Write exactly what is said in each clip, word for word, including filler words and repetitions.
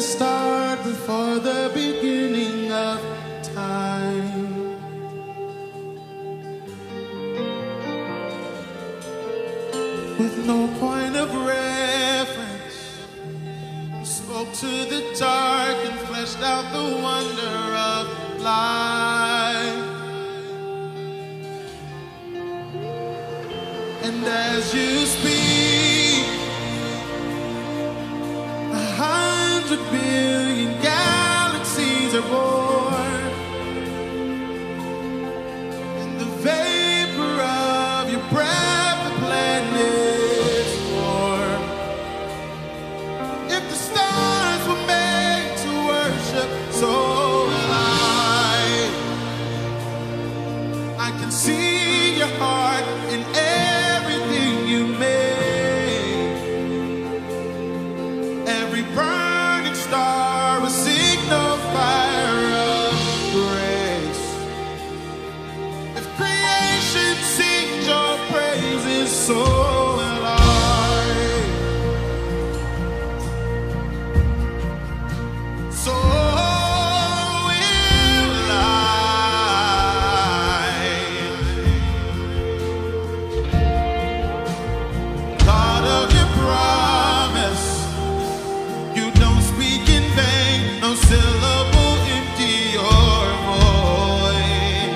start before the beginning of time. With no point of reference, you spoke to the dark and fleshed out the wonder of life. And as you speak, a hundred billion galaxies are born, and the vapor of your breath, the planets form. If the stars were made to worship, so will I. I can see your heart in everything you made. Every burning star, a signal fire of grace. If creation sings your praises, so will I. So will I. God of your promise, you don't speak in vain, no syllable empty or void.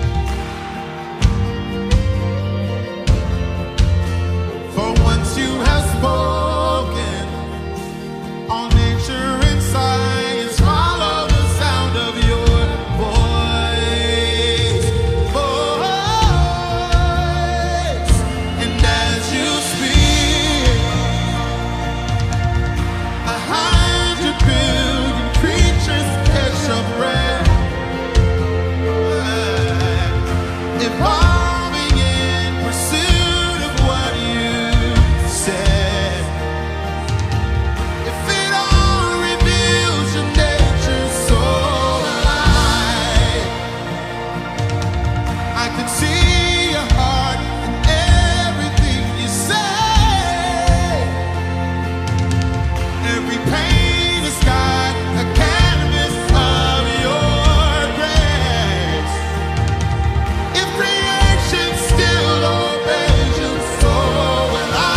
For once you have spoken, all nature and science follow the sound of your voice. Voice. And as you speak, a hundred billion creatures catch your breath, evolving in pursuit of what you said. If it all reveals your nature, so will I. I can see your heart in everything you say. Every pain is got a canvas of your grace. If creation still obeys you, so will I.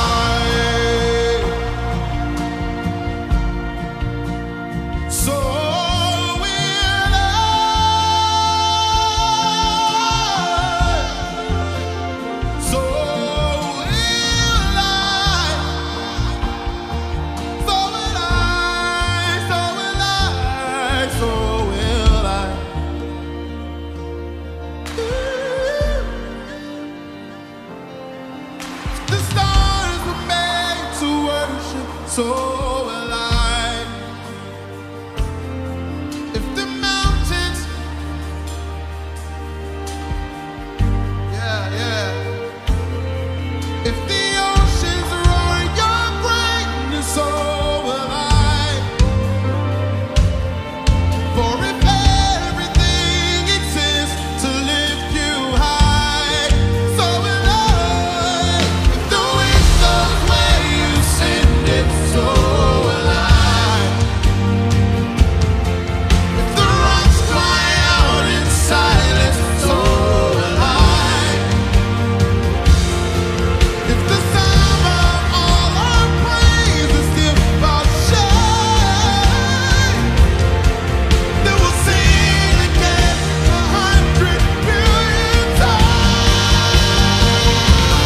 So will I. So will I. So will I, so will I, so will I. The stars were made to worship, so will I. If the mountains, yeah, yeah. If the oceans roar your greatness, so will I. For if everything exists to lift you high, so will I. If the wind goes where you send it, so will I. If the rocks cry out in silence, so will I. If the sum of all our praises still falls short, then we'll sing again a hundred billion times.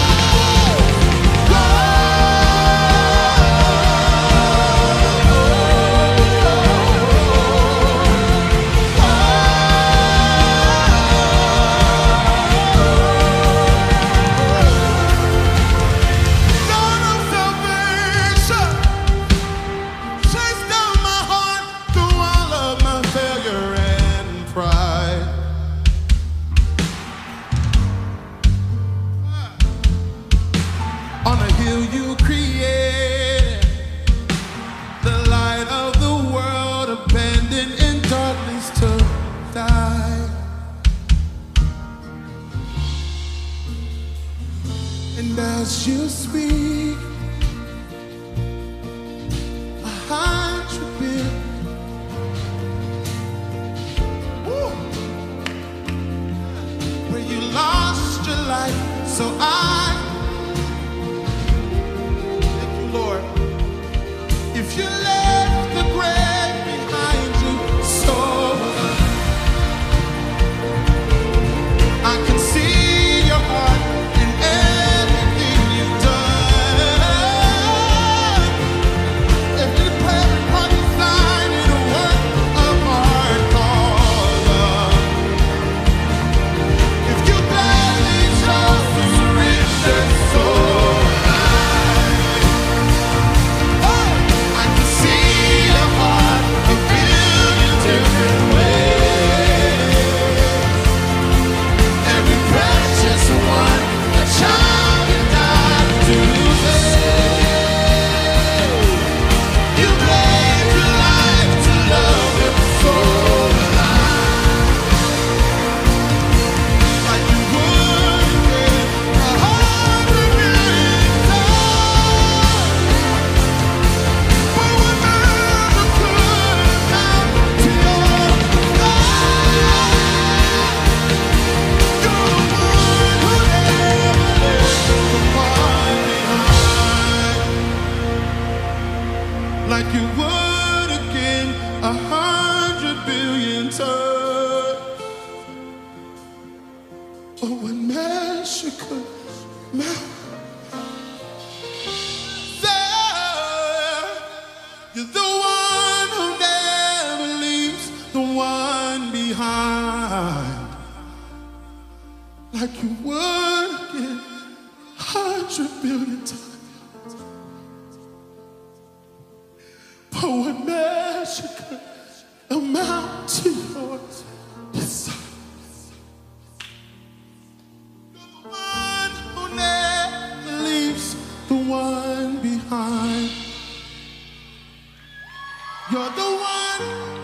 Lord of salvation, chase down my heart through all of my failure and pride. On a hill you created, the light of the world, abandoned in darkness to die. And as you speak, a hundred billion So I thank you, Lord. If you left the grave behind you, so I can see your heart in everything you've done. Every prayer, every sign, and a work of art called love. If you gladly chose to reach your soul, I can see your heart a billion different ways. Every precious one, a child you died to save. You gave your life to love him so alive, like you would again a hundred million times. But we never could amount to your love. You're the one who never left the one behind, like you would again a hundred billion times. Oh, what measure could melt. You're the one who never leaves the one behind, like you would again a hundred billion times. But what measure could amount to yours? Yes, you're the one who never leaves the one behind. You're the one